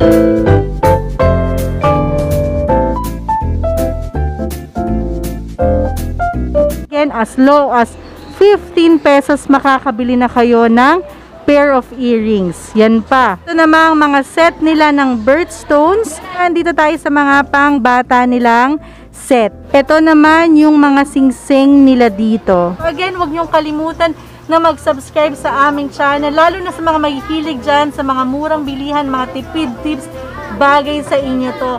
Again, as low as 15 pesos makakabili na kayo ng pair of earrings. Yan pa. Ito namang mga set nila ng birthstones. Dito tayo sa mga pang-bata nilang set. Ito naman yung mga singsing nila dito. Again, huwag niyong kalimutan na mag-subscribe sa aming channel. Lalo na sa mga mahihilig dyan, sa mga murang bilihan, mga tipid tips, bagay sa inyo to.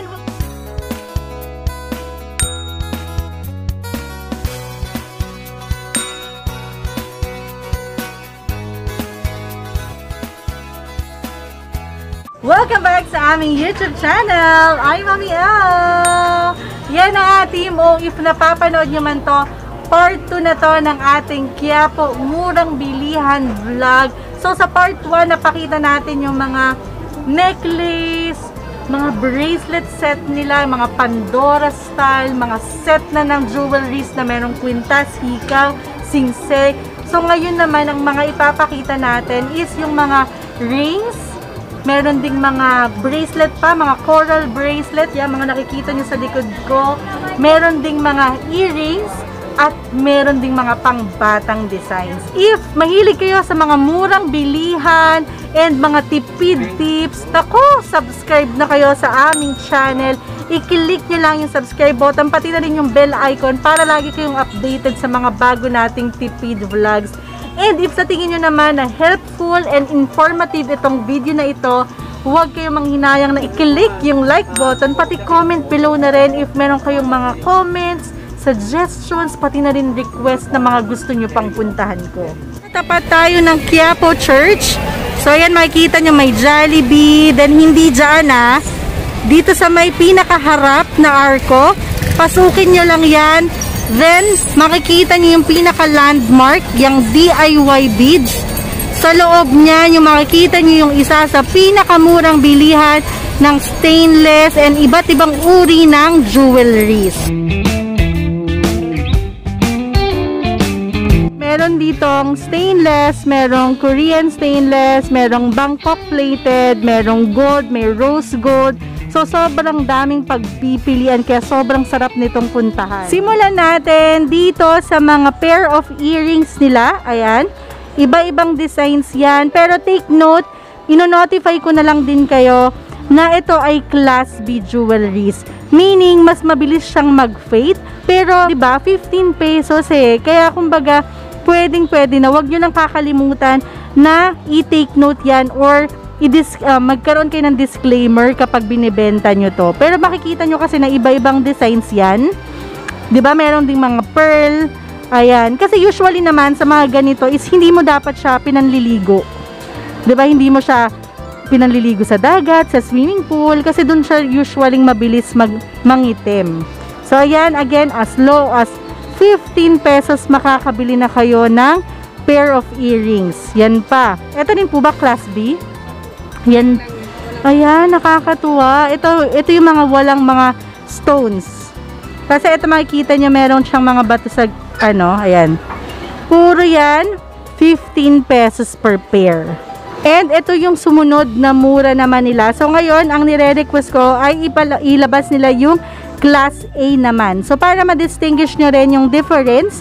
Welcome back sa aming YouTube channel! I'm Mami El! Yan ang Team O. If napapanood nyo man to, part 2 na to ng ating Quiapo Murang Bilihan vlog. So sa part 1, napakita natin yung mga necklace, mga bracelet set nila, mga Pandora style, mga set na ng jewelries na merong kwintas, hikaw, singsek. So ngayon naman, ang mga ipapakita natin is yung mga rings. Meron ding mga bracelet pa, mga coral bracelet. Yan, mga nakikita nyo sa likod ko. Meron ding mga earrings. At meron ding mga pangbatang designs. If mahilig kayo sa mga murang bilihan and mga tipid tips, ako, subscribe na kayo sa aming channel. I-click nyo lang yung subscribe button, pati na rin yung bell icon para lagi kayong updated sa mga bago nating tipid vlogs. And if sa tingin nyo naman na helpful and informative itong video na ito, huwag kayong manghinayang na i-click yung like button, pati comment below na rin if meron kayong mga comments, suggestions, pati na rin request na mga gusto nyo pang puntahan ko. Tapat tayo ng Quiapo Church. So ayan, makikita nyo may Jollibee, then hindi dyan dito sa may pinakaharap na arko, pasukin nyo lang yan. Then, makikita niyo yung pinaka-landmark, yung DIY beads. Sa loob niya, yung makikita niyo yung isa sa pinakamurang bilihan ng stainless and iba't ibang uri ng jewelries. Meron ditong stainless, merong Korean stainless, merong Bangkok plated, merong gold, may rose gold. So, sobrang daming pagpipilian kaya sobrang sarap nitong puntahan. Simulan natin dito sa mga pair of earrings nila. Ayan. Iba-ibang designs yan. Pero take note, ino-notify ko na lang din kayo na ito ay Class B jewelries. Meaning, mas mabilis siyang mag-fade. Pero, diba, 15 pesos Kaya, kumbaga, pwedeng-pwede na. Huwag nyo lang kakalimutan na i-take note yan or magkaroon kayo ng disclaimer kapag binibenta nyo to. Pero makikita nyo kasi na iba-ibang designs yan. Diba? Meron ding mga pearl. Ayan. Kasi usually naman sa mga ganito is hindi mo dapat siya pinanliligo. Diba? Hindi mo siya pinanliligo sa dagat, sa swimming pool. Kasi dun siya usually mabilis mangitim. So ayan, again, as low as 15 pesos makakabili na kayo ng pair of earrings. Yan pa. Ito din po ba Class B? Yan. Ayan, nakakatuwa. Ito yung mga walang mga stones. Kasi ito makikita nyo, meron siyang mga bato sa, ayan. Puro yan, 15 pesos per pair. And ito yung sumunod na mura naman nila. So ngayon, ang nire-request ko ay ilabas nila yung Class A naman. So para ma-distinguish nyo rin yung difference.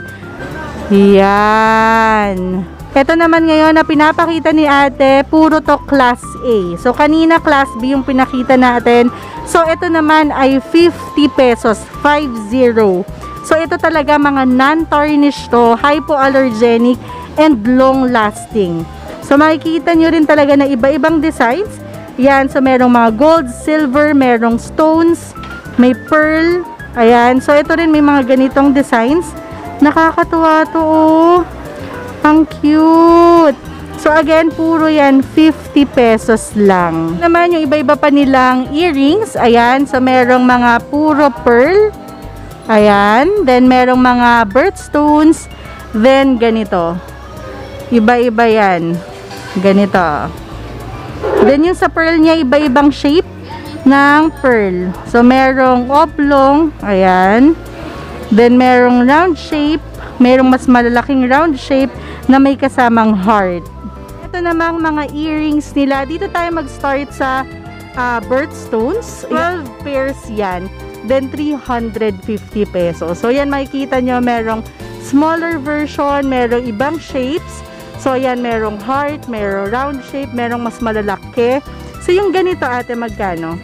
Yan. Ito naman ngayon na pinapakita ni ate, puro to Class A. So, kanina Class B yung pinakita natin. So, ito naman ay 50 pesos. 50. So, ito talaga mga non-tarnish to, hypoallergenic, and long-lasting. So, makikita nyo rin talaga na iba-ibang designs. Yan. So, merong mga gold, silver, merong stones, may pearl. Ayan. So, ito rin may mga ganitong designs. Nakakatuwa to, ang cute. So again, puro yan 50 pesos lang. Naman yung iba-iba pa nilang earrings. Ayan. So merong mga puro pearl. Ayan. Then merong mga birthstones. Then ganito. Iba-iba yan. Ganito. Then yung sa pearl niya, iba-ibang shape ng pearl. So merong oblong. Ayan. Then merong round shape. Merong mas malalaking round shape na may kasamang heart. Ito namang mga earrings nila. Dito tayo mag-start sa birthstones. 12 pairs yan. Then 350 pesos. So yan, makikita nyo, merong smaller version, merong ibang shapes. So yan, merong heart, merong round shape, merong mas malalaki. So yung ganito ate, magkano?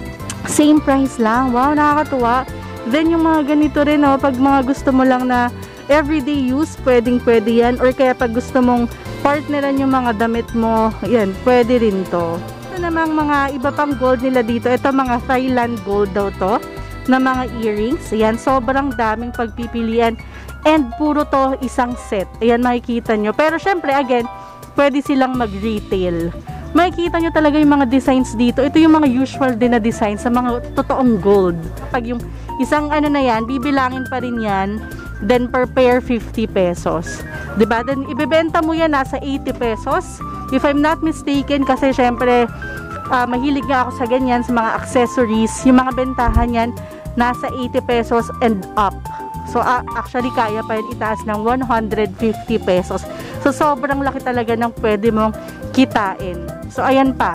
Same price lang. Wow, nakakatuwa. Then yung mga ganito rin, oh, pag mga gusto mo lang na everyday use, pwede yan. Or kaya pag gusto mong partneran yung mga damit mo, yan, pwede rin to. Ito namang mga iba pang gold nila dito. Ito mga Thailand gold daw to, na mga earrings. Ayan, sobrang daming pagpipilian. And puro to isang set. Ayan, makikita nyo. Pero syempre, again, pwede silang mag-retail. Makikita nyo talaga yung mga designs dito. Ito yung mga usual din na design sa mga totoong gold. Pag yung isang ano na yan, bibilangin pa rin yan. Then per pair, 50 pesos. Diba? Then ibebenta mo yan nasa 80 pesos. If I'm not mistaken, kasi syempre, mahilig nga ako sa ganyan, sa mga accessories. Yung mga bentahan yan, nasa 80 pesos and up. So, actually, kaya pa yun itaas ng 150 pesos. So, sobrang laki talaga ng pwede mong kitain. So, ayan pa.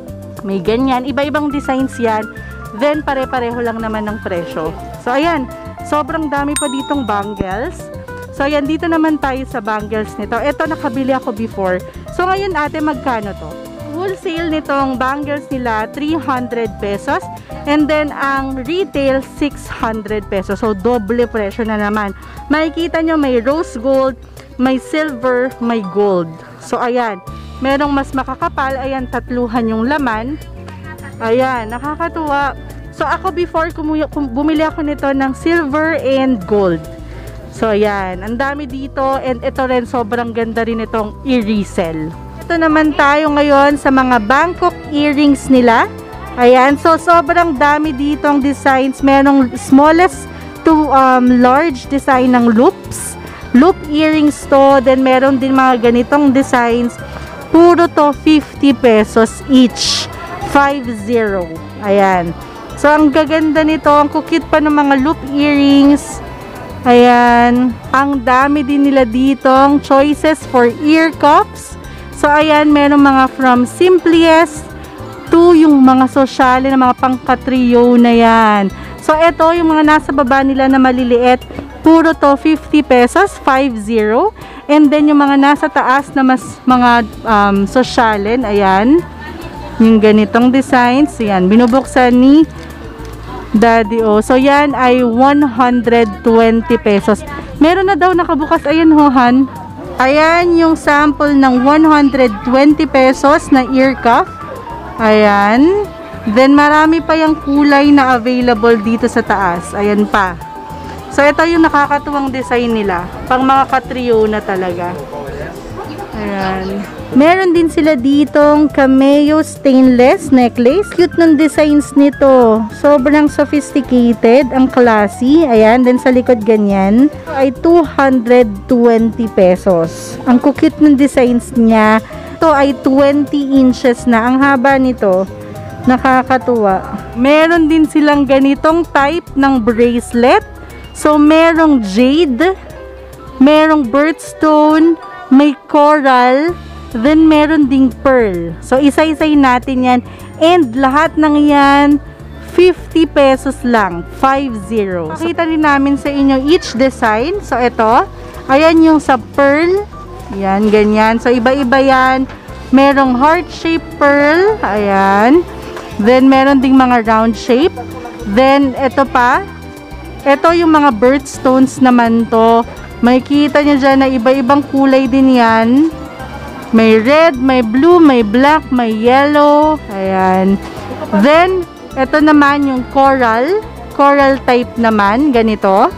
May ganyan. Iba-ibang designs yan. Then, pare-pareho lang naman ng presyo. So, ayan. Sobrang dami pa ditong bangles. So, ayan. Dito naman tayo sa bangles nito. Ito, nakabili ako before. So, ngayon, ate, magkano to? Wholesale nitong bangles nila, 300 pesos. And then, ang retail, 600 pesos. So, doble presyo na naman. Makikita nyo, may rose gold, may silver, may gold. So, ayan. Merong mas makakapal. Ayan, tatluhan yung laman. Ayan, nakakatuwa. So, ako before, bumili ako nito ng silver and gold. So, ayan. Ang dami dito. And ito rin, sobrang ganda rin itong i-resell. Ito naman tayo ngayon sa mga Bangkok earrings nila. Ayan, so sobrang dami ditong designs. Merong smallest to large design ng loops. Loop earrings to. Then meron din mga ganitong designs. Puro to 50 pesos each. 50. Ayan. So ang gaganda nito. Ang kukit pa ng mga loop earrings. Ayan. Ang dami din nila ditong choices for ear cuffs. So ayan, meron mga from simplest to yung mga sosyale na mga pangkatriyo na yan. So, ito yung mga nasa baba nila na maliliit. Puro to 50 pesos, 50. And then, yung mga nasa taas na mas mga sosyalen, ayan. Yung ganitong designs, ayan. Binubuksan ni Daddy O. So, yan ay 120 pesos. Meron na daw nakabukas, ayan hohan. Ayan yung sample ng 120 pesos na ear cuff. Ayan. Then, marami pa yung kulay na available dito sa taas. Ayan pa. So, ito yung nakakatuwang design nila. Pang mga katrio na talaga. Ayan. Meron din sila ditong cameo stainless necklace. Cute ng designs nito. Sobrang sophisticated. Ang classy. Ayan. Then, sa likod ganyan. Ay 220 pesos. Ang cute ng designs niya. Ito ay 20 inches na. Ang haba nito. Nakakatuwa. Meron din silang ganitong type ng bracelet. So, merong jade, merong birthstone, may coral, then meron ding pearl. So, isa-isay natin yan. And lahat ng yan, 50 pesos lang. 50. Pakita rin namin sa inyo each design. So, ito. Ayan yung sa pearl. Yan, ganyan. So, iba-iba yan. Merong heart-shaped pearl. Ayan. Then, meron ding mga round shape. Then, ito pa. Ito yung mga birthstones naman to. Makikita nyo dyan na iba-ibang kulay din yan. May red, may blue, may black, may yellow. Ayan. Then, ito naman yung coral. Coral type naman. Ganito.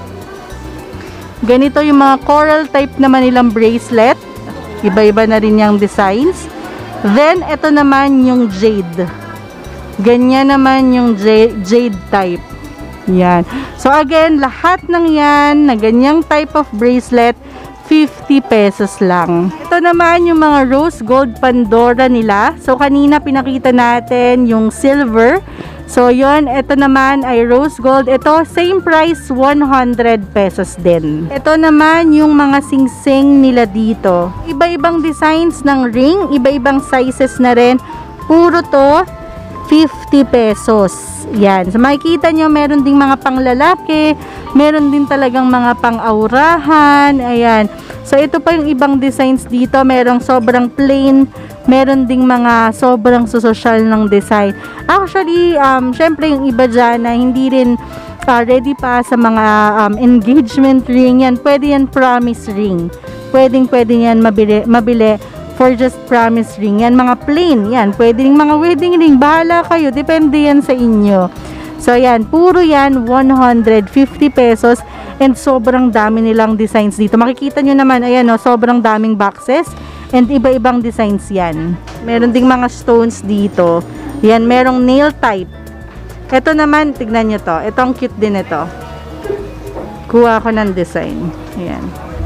Ganito yung mga coral type naman nilang bracelet. Iba-iba na rin yung designs. Then, ito naman yung jade. Ganyan naman yung jade type. Yan. So, again, lahat ng yan na ganyang type of bracelet, 50 pesos lang. Ito naman yung mga rose gold Pandora nila. So, kanina pinakita natin yung silver. So, yun, ito naman ay rose gold. Ito, same price, 100 pesos din. Ito naman yung mga singsing nila dito. Iba-ibang designs ng ring, iba-ibang sizes na rin. Puro to 50 pesos. Yan. So, makikita nyo, meron ding mga panglalaki, meron din talagang mga pang-aurahan. Ayan. So, ito pa yung ibang designs dito. Merong sobrang plain, meron ding mga sobrang social ng design. Actually, syempre yung iba dyan na hindi rin ready pa sa mga engagement ring. Yan, pwede yan promise ring. Pwede yan mabili for just promise ring. Yan, mga plain. Yan, pwede rin mga wedding ring. Bahala kayo. Depende yan sa inyo. So, yan. Puro yan, 150 pesos. And sobrang dami nilang designs dito. Makikita nyo naman, ayan o, sobrang daming boxes. And iba-ibang designs yan. Meron ding mga stones dito. Yan, merong nail type. Ito naman, tignan nyo to. Ito ang cute din ito. Kuha ko ng design. Ayan.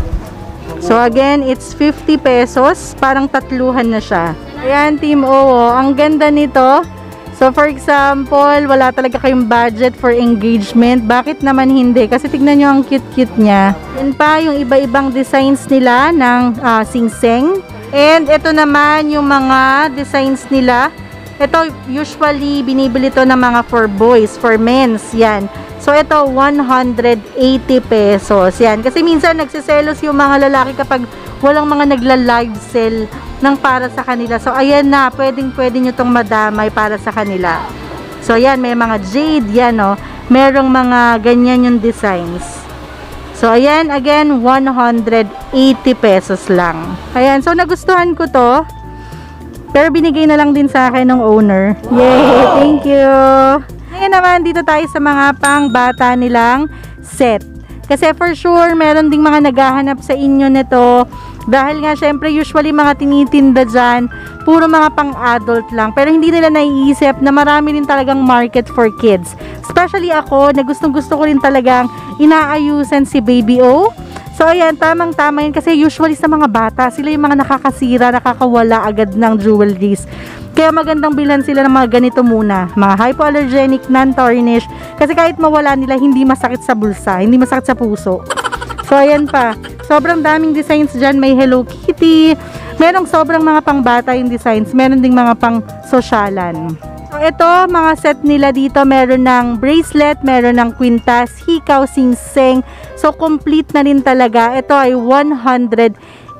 So again, it's 50 pesos. Parang tatluhan na siya. Ayan, Team Oo. Ang ganda nito. So for example, wala talaga kayong budget for engagement. Bakit naman hindi? Kasi tignan nyo ang cute-cute niya. Yan pa yung iba-ibang designs nila ng singseng. And ito naman yung mga designs nila. Ito usually binibili to ng mga for boys, for men's. Yan. So, ito, 180 pesos. Yan. Kasi minsan, nagsiselos yung mga lalaki kapag walang mga nagla-live sell ng para sa kanila. So, ayan na. Pwede nyo tong madamay para sa kanila. So, yan. May mga jade. Yan, o. Merong mga ganyan yung designs. So, ayan. Again, 180 pesos lang. Ayan. So, nagustuhan ko to. Pero binigay na lang din sa akin ng owner. Yay! Thank you! Ngayon naman, dito tayo sa mga pang-bata nilang set. Kasi for sure, meron ding mga naghahanap sa inyo nito. Dahil nga, syempre, usually mga tinitinda dyan, puro mga pang-adult lang. Pero hindi nila naiisip na marami rin talagang market for kids. Especially ako, na gustong-gusto ko rin talagang inaayusan si Baby O. So, ayan, tamang-tama yun. Kasi usually sa mga bata, sila yung mga nakakasira, nakakawala agad ng jewelries. Kaya magandang bilhan sila ng mga ganito muna. Mga hypoallergenic, non-tarnish. Kasi kahit mawala nila, hindi masakit sa bulsa. Hindi masakit sa puso. So, ayan pa. Sobrang daming designs dyan. May Hello Kitty. Merong sobrang mga pang-bata yung designs. Meron ding mga pang-sosyalan. So, ito, mga set nila dito. Meron ng bracelet, meron ng kwintas, hikaw, singseng. So, complete na rin talaga. Ito ay 180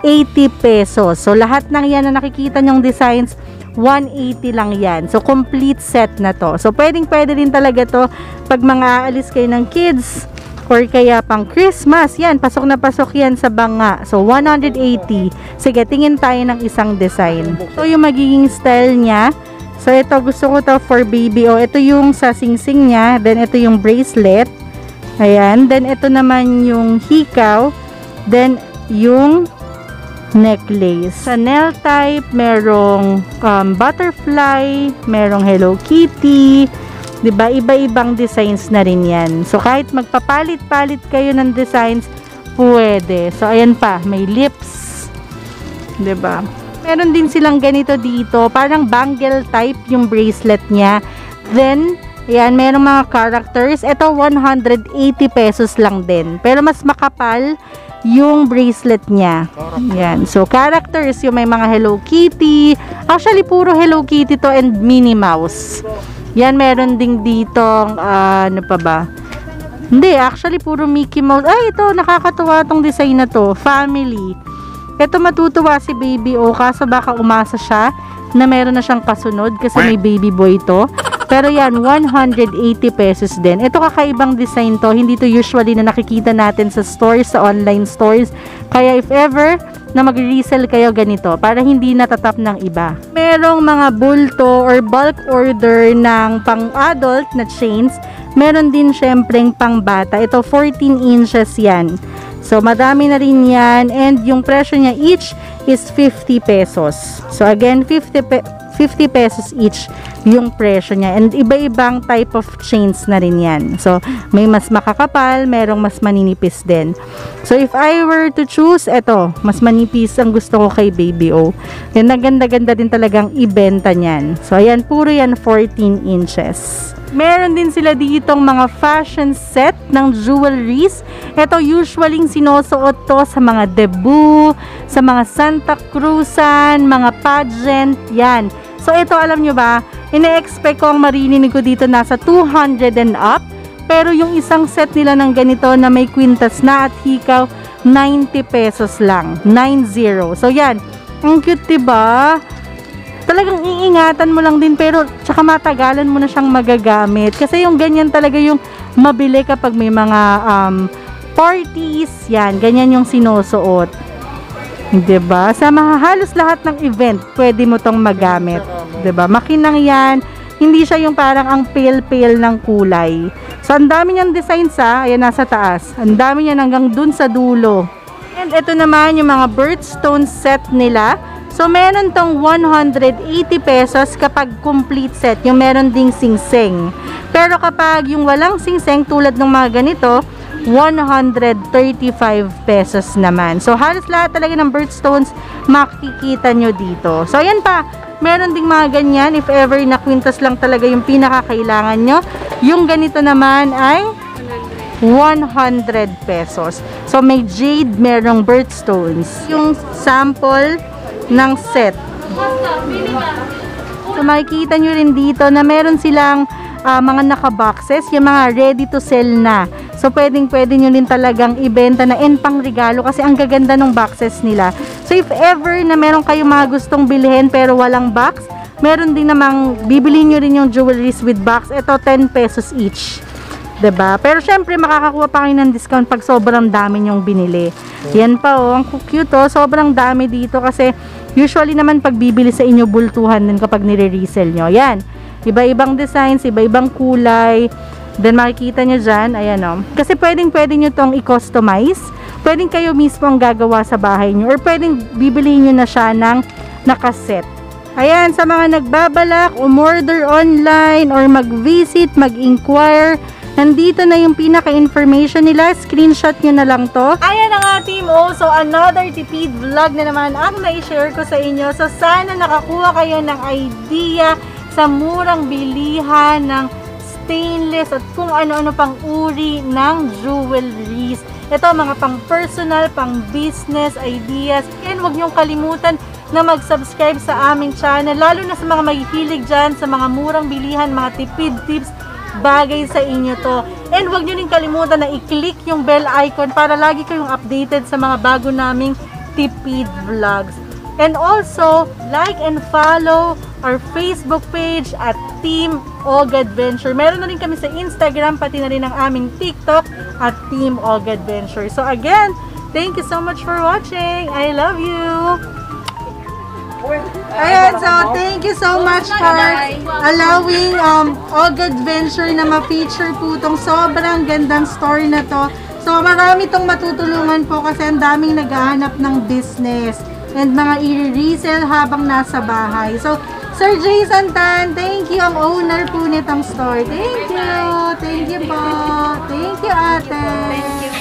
pesos. So, lahat ng yan na nakikita nyong designs, 180 lang yan. So, complete set na to. So, pwedeng-pwede rin talaga to pag mga aalis kayo ng kids or kaya pang Christmas. Yan, pasok na pasok yan sa banga. So, 180. Sige, tingin tayo ng isang design. So, yung magiging style niya. So, ito, gusto ko to for Baby O. Ito yung sa singsing niya. Then, ito yung bracelet. Ayan. Then, ito naman yung hikaw. Then, yung necklace. Sa nail type, merong butterfly, merong Hello Kitty, 'di ba? Iba-ibang designs na rin 'yan. So kahit magpapalit-palit kayo ng designs, pwede. So ayan pa, may lips. 'Di ba? Meron din silang ganito dito, parang bangle type yung bracelet niya. Then ayan, merong mga characters. Ito 180 pesos lang din. Pero mas makapal yung bracelet niya. Yan. So, characters, yung may mga Hello Kitty. Actually, puro Hello Kitty to and Minnie Mouse. Yan, meron ding dito, ano pa ba? Hindi, actually, puro Mickey Mouse. Ay, ito, nakakatuwa tong design na to. Family. Ito, matutuwa si Baby O, kaso baka umasa siya na meron na siyang kasunod kasi may baby boy to. Pero yan, 180 pesos din. Ito kakaibang design to. Hindi to usually na nakikita natin sa stores, sa online stores. Kaya if ever na mag-resell kayo ganito, para hindi natatap ng iba. Merong mga bulto or bulk order ng pang-adult na chains. Meron din syempreng pang-bata. Ito 14 inches yan. So, madami na rin yan. And yung presyo niya each is 50 pesos. So, again, 50 pesos each yung presyo niya. And iba-ibang type of chains na rin yan. So, may mas makakapal, merong mas maninipis din. So, if I were to choose, eto, mas manipis ang gusto ko kay Baby O. Yan, naganda-ganda din talagang ibenta niyan. So, ayan, puro yan 14 inches. Meron din sila ditong mga fashion set ng jewelries. Ito, usually sinusuot to sa mga debut, sa mga Santa Cruzan, mga pageant, yan. So, ito, alam nyo ba, ine-expect ko ang marinig ko dito nasa 200 and up. Pero yung isang set nila ng ganito na may kwintas na at hikaw, 90 pesos lang. 90. So yan, ang cute diba? Talagang iingatan mo lang din pero tsaka matagalan mo na siyang magagamit. Kasi yung ganyan talaga yung mabili kapag may mga parties. Yan, ganyan yung sinusuot. Diba? Sa halos lahat ng event, pwede mo tong magamit. Diba? Makinang yan. Hindi siya yung parang ang pale-pale ng kulay. So, ang dami niyang designs ayan nasa taas. Ang dami niyan hanggang dun sa dulo. And ito naman yung mga birthstone set nila. So, meron tong 180 pesos kapag complete set. Yung meron ding singsing. Pero kapag yung walang singsing tulad ng mga ganito, 135 pesos naman. So, halos lahat talaga ng birthstones makikita nyo dito. So, ayan pa. Meron ding mga ganyan. If ever na kwintas lang talaga yung pinakakailangan nyo. Yung ganito naman ay 100 pesos. So, may jade, merong birthstones. Yung sample ng set. So, makikita nyo rin dito na meron silang mga naka-boxes, yung mga ready to sell na. So, pwede nyo din talagang ibenta na pang regalo kasi ang gaganda ng boxes nila. So, if ever na meron kayong mga gustong bilhin pero walang box, meron din namang bibili nyo rin yung jewelries with box. Ito, 10 pesos each. 'Di ba? Pero syempre, makakakuha pa kayo ng discount pag sobrang dami nyong binili. Yan pa, ang cute, sobrang dami dito kasi usually naman pag bibili sa inyo, bultuhan din kapag nire-resell nyo. Yan. Iba-ibang designs, iba-ibang kulay. Then makikita nyo dyan, ayan kasi pwede nyo tong i-customize. Pwedeng kayo mismo ang gagawa sa bahay nyo. Or pwedeng bibili nyo na siya ng nakaset. Ayan, sa mga nagbabalak, umorder online, or mag-visit, mag-inquire, nandito na yung pinaka-information nila. Screenshot nyo na lang to. Ayan na nga, Team O. So, another tipid vlog na naman ang na-share ko sa inyo. So, sana nakakuha kayo ng idea sa murang bilihan ng stainless at kung ano-ano pang uri ng jewelries. Ito, mga pang personal, pang business ideas. And huwag niyong kalimutan na mag-subscribe sa aming channel, lalo na sa mga mahihilig dyan sa mga murang bilihan, mga tipid tips, bagay sa inyo to. And huwag nyo rin kalimutan na i-click yung bell icon para lagi kayong updated sa mga bago naming tipid vlogs. And also, like and follow our Facebook page at Team Og Adventure. Meron na rin kami sa Instagram, pati na rin ang aming TikTok at Team Og Adventure. So again, thank you so much for watching. I love you! Ayan, so thank you so much for allowing Og Adventure na ma-feature po itong sobrang gandang story na to. So marami itong matutulungan po kasi ang daming naghahanap ng business and mga i-resell habang nasa bahay. So, Sir Jason Tan, thank you, ang owner po nitong store. Thank you. Thank you po. Thank you, ate. Thank you.